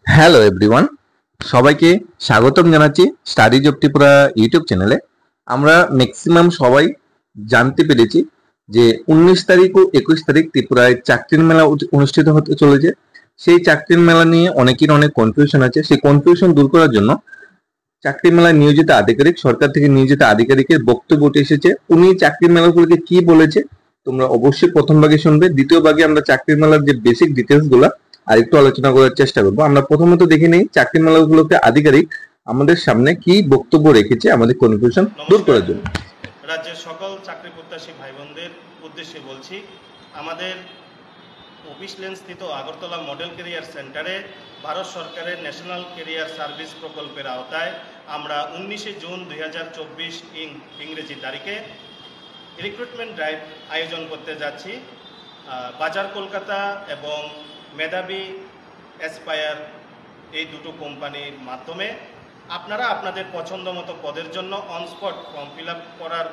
Hello everyone, সবাইকে স্বাগতম জানাচ্ছি স্টাডিজ অফ ত্রিপুরা ইউটিউব চ্যানেলে। আমরা ম্যাক্সিমাম সবাই জানতে পেরেছি যে 19 তারিখ ও 21 তারিখ ত্রিপুরায় চাকরির মেলা অনুষ্ঠিত হতে চলেছে। সেই চাকরির মেলা নিয়ে অনেকের অনেক কনফিউশন আছে। সেই কনফিউশন দূর করার জন্য চাকরি মেলায় নিয়োজিত আধিকারিক, সরকার থেকে নিয়োজিত আধিকারিকের বক্তব্য উঠে এসেছে। উনি চাকরির মেলাগুলোকে কি বলেছে তোমরা অবশ্যই প্রথম ভাগে শুনবে। দ্বিতীয় ভাগে আমরা চাকরির মেলার যে বেসিক ডিটেলস গুলা আর একটু আলোচনা করার চেষ্টা করবো। আমরা প্রথমত দেখে নেই চাকরি মেলাগুলোকে আধিকারিক আমাদের সামনে কি বক্তব্য রেখেছে আমাদের কনফিউশন দূর করার জন্য। রাজ্যের সকল চাকরি প্রত্যাশী ভাই বোনদের উদ্দেশ্যে বলছি, আমাদের অফিস লেন স্থিত আগরতলা মডেল ক্যারিয়ার সেন্টারে ভারত সরকারের ন্যাশনাল ক্যারিয়ার সার্ভিস প্রকল্পের আওতায় আমরা 19 জুন 2024 ইংরেজি তারিখে রিক্রুটমেন্ট ড্রাইভ আয়োজন করতে যাচ্ছি। বাজার কলকাতা এবং মেধাবী অ্যাসপায়ার এই দুটো কোম্পানির মাধ্যমে আপনারা আপনাদের পছন্দ মতো পদের জন্য অনস্পট ফর্ম ফিল আপ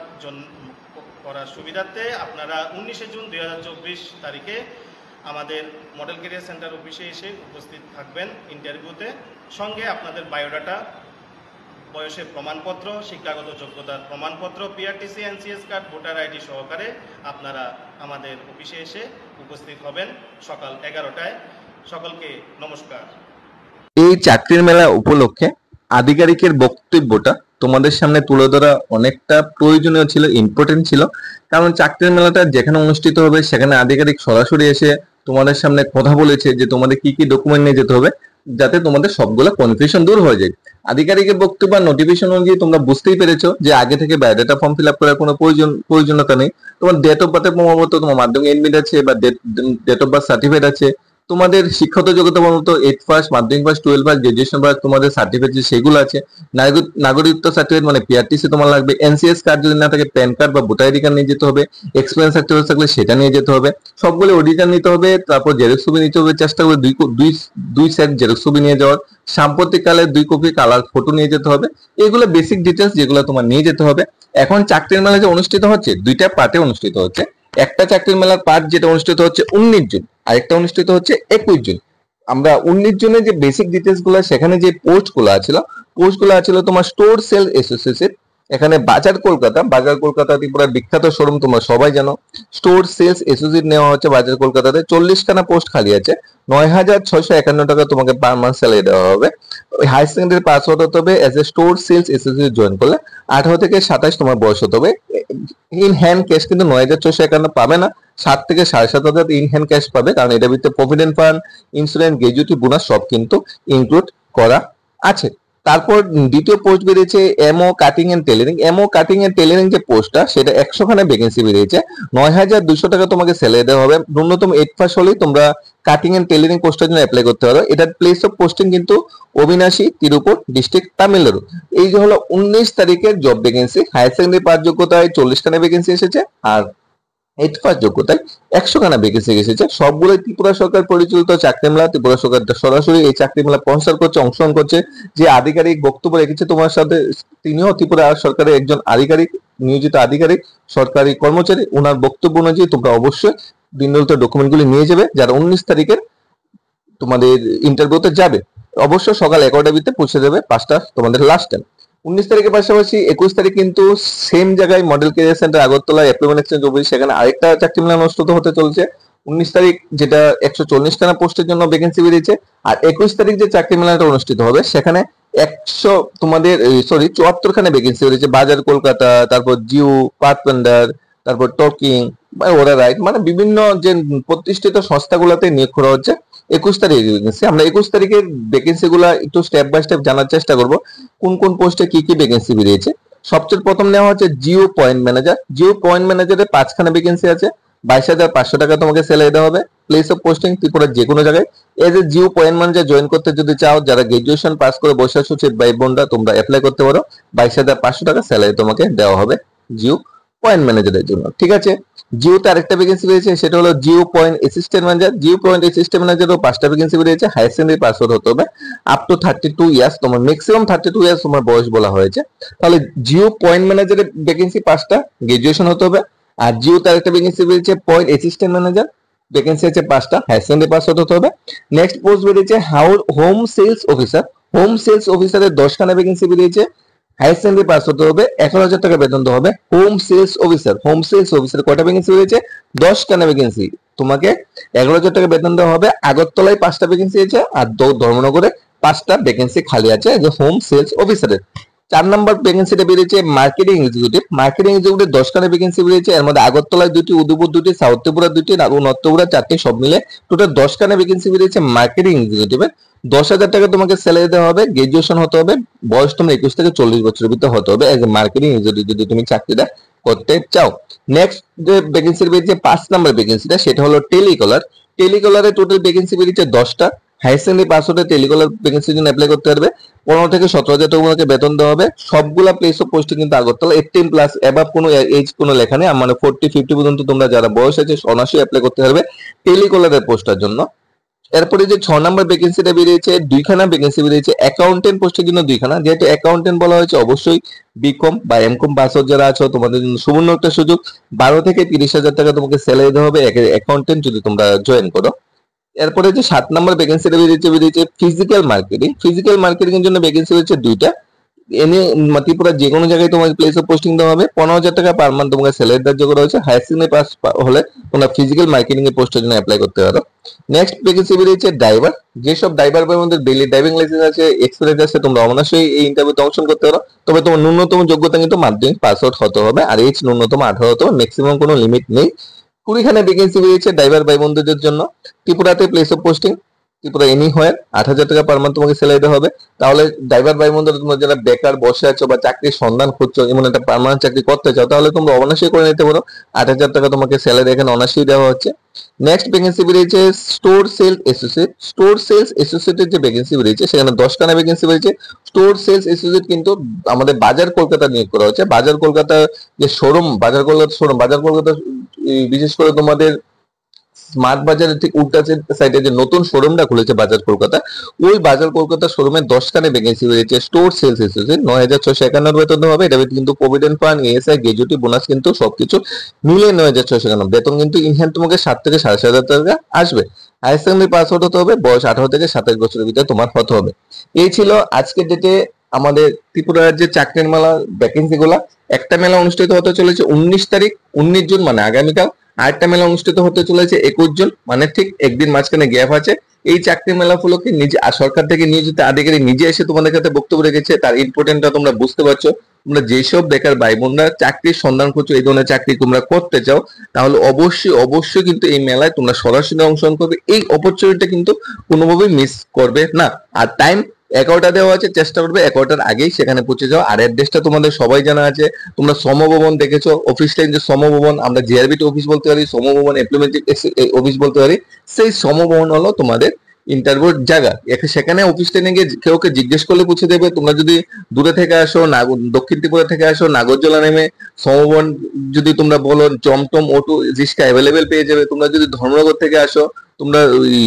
করার সুবিধার্থে আপনারা 19 জুন 2024 তারিখে আমাদের মডেল ক্যারিয়ার সেন্টার অফিসে এসে উপস্থিত থাকবেন ইন্টারভিউতে। সঙ্গে আপনাদের বায়োডাটা, বয়সের প্রমাণপত্র, শিক্ষাগত যোগ্যতার প্রমাণপত্র, PRTC, NCS card, voter ID সহকারে আপনারা আমাদের অফিসে এসে উপস্থিত হবেন সকাল 11টায়। সকলকে নমস্কার। এই চাকরির মেলা উপলক্ষে আধিকারিকের বক্তব্যটা তোমাদের সামনে তুলে ধরা অনেকটা প্রয়োজনীয় ছিল, ইম্পর্টেন্ট ছিল। কারণ চাকরির মেলাটা যেখানে অনুষ্ঠিত হবে সেখানে আধিকারিক সরাসরি এসে তোমাদের সামনে কথা বলেছে যে তোমাদের কি কি ডকুমেন্ট নিয়ে যেতে হবে, যাতে তোমাদের সবগুলো কনফিউশন দূর হয়ে যায়। আধিকারিকের বক্তব্য আর নোটিফিকেশন অনুযায়ী তোমরা বুঝতেই পেরেছো যে আগে থেকে বায়োডাটা ফর্ম ফিল আপ করার কোনো প্রয়োজনীয়তা নেই। তোমার ডেট অফ বার্থের প্রমাণপত্র, তোমার মাধ্যমিক এডমিট আছে বা ডেট অফ বার্থ সার্টিফিকেট আছে, তোমাদের শিক্ষাগত যোগ্যতা বলতো 8 পাস, মাধ্যমিক পাস, 12 পাস, গ্রাজুয়েশন পাস, তোমাদের সার্টিফিকেট সেগুলো আছে। নাগরিকত্ব সার্টিফিকেট মানে পিআরটিসি তোমার লাগবে। এনসিএস কার্ড যদি না থাকে প্যান কার্ড বা ভোটার আইডি কার্ড নিয়ে যেতে হবে। এক্সপিরিয়েন্স সার্টিফিকেট থাকলে সেটা নিয়ে যেতে হবে। সবগুলো অরিজিনাল নিতে হবে। তারপর জেরক্স ছবি নিতে হবে, চেষ্টা করবে দুই সেট জেরক্স ছবি নিয়ে যাওয়ার। সাম্প্রতিক কালের 2 কপি কালার ফটো নিয়ে যেতে হবে। এগুলো বেসিক ডিটেলস যেগুলো তোমার নিয়ে যেতে হবে। এখন চাকরির মেলা যে অনুষ্ঠিত হচ্ছে দুইটা পার্টে অনুষ্ঠিত হচ্ছে। একটা চাকরির মেলার পার্ট যেটা অনুষ্ঠিত হচ্ছে 19 জুন, আরেকটা অনুষ্ঠিত হচ্ছে 21 জুন। আমরা 19 জুনে যে বেসিক ডিটেলস গুলো, সেখানে যে পোস্ট গুলো আছিল তোমার স্টোর সেল অ্যাসোসিয়েট। এখানে বাজার কলকাতা ত্রিপুরা বিখ্যাত শোরুম, তোমরা সবাই জানো। স্টোর সেলস অ্যাসোসিয়েট নেওয়া হচ্ছে বাজার কলকাতাতে। 40খানা পোস্ট খালি আছে। 9,651 টাকা তোমাকে পার মান্থ স্যালারি দেওয়া হবে। হাই সেকেন্ডারি পাস হতে হবে as a store sales associate join করলে। 18 থেকে 27 তোমার বয়স হতে হবে। ইন হ্যান্ড ক্যাশ কিন্তু 9,651 পাবে না, 7 থেকে 7,500 ইন হ্যান্ড ক্যাশ পাবে, কারণ এটার ভিতরে provident fund, insurance, gratuity bonus সব কিন্তু ইনক্লুড করা আছে। তারপর দ্বিতীয় পোস্ট বেরিয়েছে এমও কাটিং এন্ড টেলারিং যে পোস্টটা, সেটা 100 খানা ভ্যাকেন্সি বেরিয়েছে। 9,200 টাকা তোমাকে স্যালারি দেওয়া হবে। ন্যূনতম 8 পাস হলেই তোমরা কাটিং এন্ড টেলারিং পোস্টের জন্য অ্যাপ্লাই করতে পারো। এটার প্লেস অফ পোস্টিং কিন্তু অবিনাশী, তিরুপুর ডিস্ট্রিক্ট, তামিলনাড়ু। এই যে হলো 19 তারিখের job vacancy. Higher secondary pass যোগ্যতায় 40 খানা ভ্যাকেন্সি এসেছে, আর 8 পাস যোগ্যতায় 100 খানা ভ্যাকেন্সি এসেছে। সবগুলো ত্রিপুরা সরকার পরিচালিত চাকরি মেলা। ত্রিপুরা সরকার সরাসরি এই চাকরি মেলা স্পন্সর করছে, অংশগ্রহণ করছে। যে আধিকারিক বক্তব্য রেখেছে তোমার সাথে, তিনিও ত্রিপুরা সরকারের একজন আধিকারিক, নিয়োজিত আধিকারিক, সরকারি কর্মচারী। ওনার বক্তব্য অনুযায়ী তোমরা অবশ্যই দিনদলিত ডকুমেন্টগুলি নিয়ে যাবে যারা 19 তারিখের তোমাদের ইন্টারভিউতে যাবে। অবশ্যই সকাল 11টার ভিতরে পৌঁছে যাবে, 5টা তোমাদের লাস্ট টাইম। 19 তারিখের পাশাপাশি 21 তারিখ কিন্তু সেম জায়গায় model career centre Agartala employment exchange office, সেখানে আরেকটা চাকরি মেলা অনুষ্ঠিত হতে চলছে। 19 তারিখ যেটা 140 খানা পোস্টের জন্য ভ্যাকেন্সি বেরিয়েছে, আর 21 তারিখ যে চাকরি মেলাটা অনুষ্ঠিত হবে সেখানে 74 খানা ভ্যাকেন্সি বেরিয়েছে। বাজার কলকাতা, তারপর জিও, পাথফাইন্ডার, তারপর টকিং, ওরা রাইট, মানে বিভিন্ন যে প্রতিষ্ঠিত সংস্থাগুলোতে নিয়োগ করা হচ্ছে। 21 তারিখের ভ্যাকেন্সি। আমরা 21 তারিখের ভ্যাকেন্সি গুলা একটু স্টেপ বাই স্টেপ জানার চেষ্টা করব, কোন কোন পোস্টে কি কি ভ্যাকেন্সি বেরিয়েছে। সবচেয়ে প্রথম নেওয়া হচ্ছে জিও পয়েন্ট ম্যানেজারে 5 খানা ভ্যাকেন্সি আছে। 22,500 টাকা তোমাকে স্যালারি দেওয়া হবে। প্লেস অফ পোস্টিং ত্রিপুরার যে কোনো জায়গায়। As a Jio point manager join করতে যদি চাও, যারা গ্রাজুয়েশন পাস করে বসে আছো সেই ভাই বোনরা, তোমরা অ্যাপ্লাই করতে পারো। 22,500 টাকা স্যালারি তোমাকে দেওয়া হবে জিও পয়েন্ট ম্যানেজারের জন্য, ঠিক আছে। জিওতে আরেকটা ভ্যাকেন্সি বেরিয়েছে, সেটা হলো জিও পয়েন্ট অ্যাসিস্ট্যান্ট ম্যানেজারও 5টা ভ্যাকেন্সি বেরিয়েছে। হায়ার সেকেন্ডারি পাস হতে হবে। আপ টু 32 ইয়ার্স, তোমার ম্যাক্সিমাম 32 ইয়ার্স তোমার বয়স বলা হয়েছে। তাহলে জিও পয়েন্ট ম্যানেজারের ভ্যাকেন্সি 5টা, গ্রাজুয়েশন হতে হবে। আর জিওতে আরেকটা ভ্যাকেন্সি বেরিয়েছে পয়েন্ট অ্যাসিস্ট্যান্ট ম্যানেজার, ভ্যাকেন্সি আছে 5টা, হায়ার সেকেন্ডারি পাস হতে হবে। নেক্সট পোস্ট বেরিয়েছে home sales officer. Home sales অফিসারের 10খানা ভ্যাকেন্সি বেরিয়েছে, হায়ার সেকেন্ডারি পাস হতে হবে, 11,000 টাকা বেতন দিতে হবে। Home sales officer, home sales officer কয়টা ভ্যাকেন্সি বেরিয়েছে? 10খানা ভ্যাকেন্সি, তোমাকে 11,000 টাকা বেতন দেওয়া হবে। আগরতলায় 5টা ভ্যাকেন্সি আছে আর ধর্মনগরে 5টা ভ্যাকেন্সি খালি আছে যে হোম সেলস অফিসারের। 4 নম্বর ভ্যাকেন্সিটা বেরিয়েছে মার্কেটিং এক্সিকিউটিভ। মার্কেটিং এক্সিকিউটিভ 10খানা ভ্যাকেন্সি বেরিয়েছে, এর মধ্যে আগরতলায় 2টি, উদয়পুর 2টি, সাউথ ত্রিপুরা 2টি, নর্থ ত্রিপুরা 4টি, সব মিলে টোটাল 10খানা ভ্যাকেন্সি বেরিয়েছে মার্কেটিং এক্সিকিউটিভে। 10,000 টাকা তোমাকে স্যালারি দেওয়া হবে, গ্রাজুয়েশন হতে হবে, বয়স তোমার 21 থেকে 40 বছরের ভিতরে হতে হবে এজ এ মার্কেটিং এক্সিকিউটিভ যদি তুমি চাকরিটা করতে চাও। নেক্সট যে ভ্যাকেন্সি বেরিয়েছে 5 নম্বর ভ্যাকেন্সিটা, সেটা হলো টেলিকলার। টেলিকলারে টোটাল ভ্যাকেন্সি বেরিয়েছে 10টা, হায়ার সেকেন্ডারি পাস হতে টেলিকলার ভ্যাকেন্সির জন্য অ্যাপ্লাই করতে পারবে। 15 থেকে 17,000 টাকা তোমাকে বেতন দেওয়া হবে। সবগুলা প্লেস অফ পোস্টিং কিন্তু আগরতলা। 18 প্লাস এবাভ কোনো এজ কোনো লেখা নেই, মানে 40-50 পর্যন্ত তোমরা যারা বয়স আছে অনার্সই অ্যাপ্লাই করতে পারবে টেলিকলারের পোস্টার জন্য। এরপরে যে 6 নম্বর ভ্যাকেন্সিটা বেরিয়েছে, 2খানা ভ্যাকেন্সি বেরিয়েছে অ্যাকাউন্টেন্ট পোস্টের জন্য 2খানা। যেহেতু অ্যাকাউন্টেন্ট বলা হয়েছে, অবশ্যই বিকম বা এমকম পাস যারা আছো তোমাদের জন্য সুবর্ণ একটা সুযোগ। 12 থেকে 30,000 টাকা তোমাকে স্যালারি দেওয়া হবে অ্যাকাউন্টেন্ট যদি তোমরা জয়েন করো। এরপরে যে 7 নম্বর ভ্যাকেন্সিটা বেরিয়েছে ফিজিক্যাল মার্কেটিং। ফিজিক্যাল মার্কেটিং এর জন্য ভ্যাকেন্সি হচ্ছে 2টা। এনে ত্রিপুরা যে কোনো জায়গায় তোমাকে প্লেস অফ পোস্টিং দেওয়া হবে। 15,000 টাকা পার মান্থ তোমাকে স্যালারি ধার্য করা হয়েছে। হায়ার সেকেন্ডারি পাস হলে তোমরা ফিজিক্যাল মার্কেটিং এর পোস্টের জন্য অ্যাপ্লাই করতে পারো। নেক্সট ভ্যাকেন্সি বেরিয়েছে ড্রাইভার। যেসব ড্রাইভার মধ্যে ডেইলি ড্রাইভিং লাইসেন্স আছে, এক্সপিরিয়েন্স আছে, তোমরা অবশ্যই এই ইন্টারভিউতে অংশগ্রহণ করতে পারো। তবে তোমার ন্যূনতম যোগ্যতা কিন্তু মাধ্যমিক পাস আউট হতে হবে, আর এজ ন্যূনতম 18 হতে হবে, ম্যাক্সিমাম কোনো লিমিট নেই। 20খানা ভ্যাকেন্সি বেরিয়েছে ড্রাইভার ভাই বন্ধুদের জন্য। ত্রিপুরাতে place of posting Tripura any হয়, 8,000 টাকা পার মান্থ তোমাকে স্যালারি দেওয়া হবে। তাহলে ড্রাইভার ভাই বন্ধুরা তোমরা যারা বেকার বসে আছো বা চাকরির সন্ধান খুঁজছো, এমন একটা পার্মানেন্ট চাকরি করতে চাও, তাহলে তোমরা অনার্সই করে নিতে পারো। 8,000 টাকা তোমাকে স্যালারি এখানে অনার্সই দেওয়া হচ্ছে। নেক্সট ভ্যাকেন্সি বেরিয়েছে store sales associate. Store sales অ্যাসোসিয়েটের যে ভ্যাকেন্সি বেরিয়েছে সেখানে 10খানা ভ্যাকেন্সি বেরিয়েছে। স্টোর সেলস অ্যাসোসিয়েট কিন্তু আমাদের বাজার কলকাতা নিয়োগ করা হচ্ছে। বাজার কলকাতা যে শোরুম, বাজার কলকাতা বিশেষ করে তোমাদের স্মার্ট বাজারের ঠিক উল্টা সাইডে যে নতুন শোরুমটা খুলেছে বাজার কলকাতা, ওই বাজার কলকাতা শোরুমে 10খানা ভ্যাকেন্সি বেরিয়েছে স্টোর সেলস অ্যাসোসিয়েট। 9,651 বেতন দেওয়া হবে। এটা কিন্তু provident fund, ESI, gratuity, bonus কিন্তু সবকিছু মিলে 9,651 বেতন কিন্তু ইনহ্যান্ড তোমাকে 7 থেকে 7,500 টাকা আসবে। হায়ার সেকেন্ডারি পাস আউট হতে হবে, বয়স 18 থেকে 27 বছরের ভিতরে তোমার হতে হবে। এই ছিল আজকের ডেটে আমাদের ত্রিপুরা রাজ্যের চাকরির মেলা ভ্যাকেন্সি গুলা। একটা মেলা অনুষ্ঠিত হতে চলেছে 19 তারিখ, 19 জুন মানে আগামীকাল। আরেকটা মেলা অনুষ্ঠিত হতে চলেছে 21 জুন, মানে ঠিক একদিন মাঝখানে গ্যাপ আছে। এই চাকরি মেলা উপলক্ষে নিজে সরকার থেকে নিয়োজিত আধিকারিক নিজে এসে তোমাদের কাছে বক্তব্য রেখেছে। তার ইম্পর্টেন্টটা তোমরা বুঝতে পারছো। তোমরা যেসব বেকার ভাই বোনরা চাকরির সন্ধান করছো, এই ধরনের চাকরি তোমরা করতে চাও, তাহলে অবশ্যই কিন্তু এই মেলায় তোমরা সরাসরি অংশগ্রহণ করবে। এই অপরচুনিটিটা কিন্তু কোনোভাবেই মিস করবে না। আর টাইম 11টা দেওয়া আছে, চেষ্টা করবে 11টার আগেই সেখানে পৌঁছে যাও। আর অ্যাড্রেসটা তোমাদের সবাই জানা আছে, তোমরা সমভবন দেখেছো, অফিস লাইন যে সমভবন, আমরা জিআরবিটি অফিস বলতে পারি, সমভবন এমপ্লয়মেন্ট অফিস বলতে পারি, সেই সমভবন হলো তোমাদের ইন্টারভিউর জায়গা। সেখানে অফিস লাইনে গিয়ে কেউকে জিজ্ঞেস করলে পৌঁছে দেবে। তোমরা যদি দূরে থেকে আসো, দক্ষিণ ত্রিপুরা থেকে আসো, নাগরজোলা নেমে সমভবন যদি তোমরা বলো, টমটম অটো রিক্সা অ্যাভেলেবেল পেয়ে যাবে। তোমরা যদি ধর্মনগর থেকে আসো, তোমরা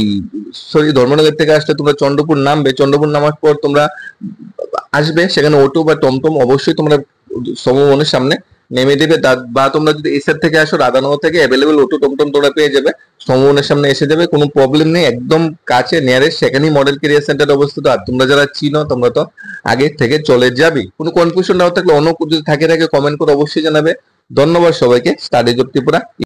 ধর্মনগর থেকে আসলে তোমরা চন্দ্রপুর নামবে, চন্দ্রপুর নামার পর তোমরা আসবে, সেখানে অটো বা টমটম অবশ্যই তোমরা সমভবনের সামনে নেমে দেবে। বা তোমরা যদি এসআর থেকে আসো, রাধানগর থেকে অ্যাভেলেবেল অটো টমটম তোমরা পেয়ে যাবে, সমভবনের সামনে এসে যাবে, কোনো প্রবলেম নেই, একদম কাছে নিয়ারেস্ট সেখানেই মডেল কেরিয়ার সেন্টার অবস্থিত। আর তোমরা যারা চিনো তোমরা তো আগে থেকে চলে যাবে। কোনো কনফিউশন না থাকলে অন্য যদি থাকে কমেন্ট করে অবশ্যই জানাবে। ধন্যবাদ সবাইকে। Study job Tripura.